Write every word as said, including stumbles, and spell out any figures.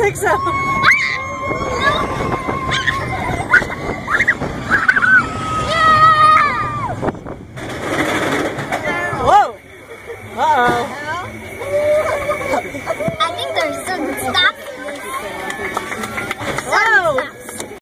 think so. Whoa! Uh-oh. I think there's some stop